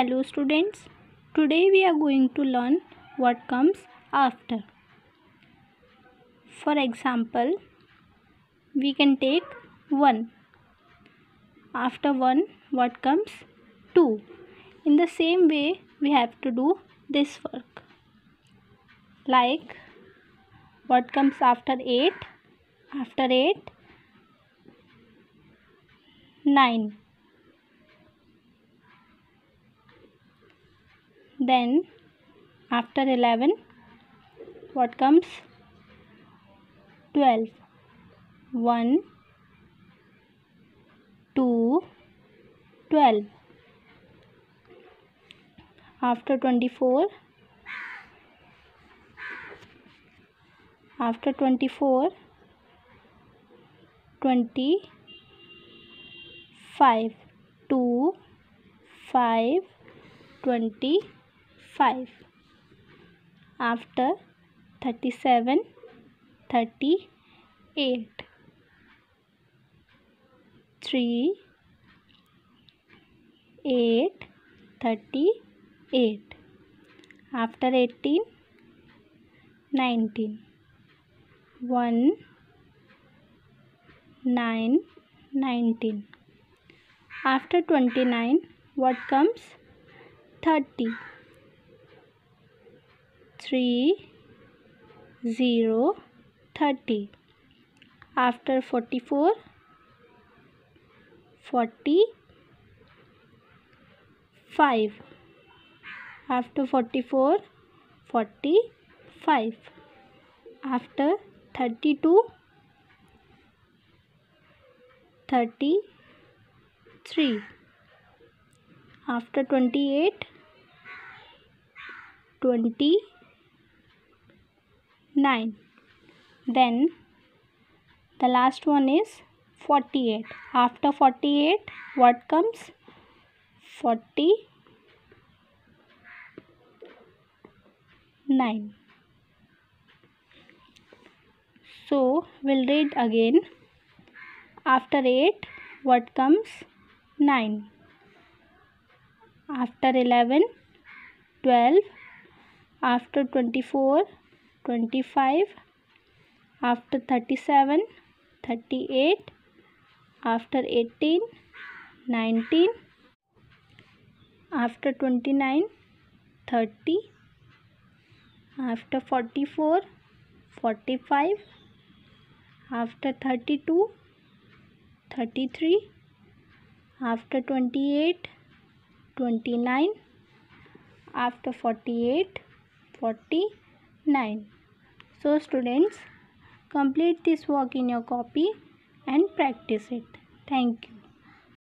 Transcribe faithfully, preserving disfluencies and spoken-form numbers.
Hello students, today we are going to learn what comes after. For example, we can take one. After one, what comes? two. In the same way, we have to do this work. Like, what comes after eight? After eight, nine. Then after eleven, what comes? twelve. one, two, twelve. After twenty-four, after twenty-four, twenty-five. two, five, twenty-five. After thirty-seven, thirty-eight. three, eight, thirty-eight. After eighteen, nineteen. one, nine, nineteen. After twenty-nine, what comes? thirty. three, zero, thirty. After forty-four, forty-five. After forty-four, forty-five. After thirty-two, thirty-three. After twenty-eight, twenty-nine. Then the last one is forty-eight. After forty-eight, what comes? forty-nine. So we'll read again. After eight, what comes? nine. After eleven, twelve. After twenty-four, twenty-five. After thirty-seven, thirty-eight. After eighteen, nineteen. After twenty-nine, thirty. After forty-four, forty-five. After thirty-two, thirty-three. After twenty-eight, twenty-nine. After forty-eight, forty-nine. So students, complete this work in your copy and practice it. Thank you.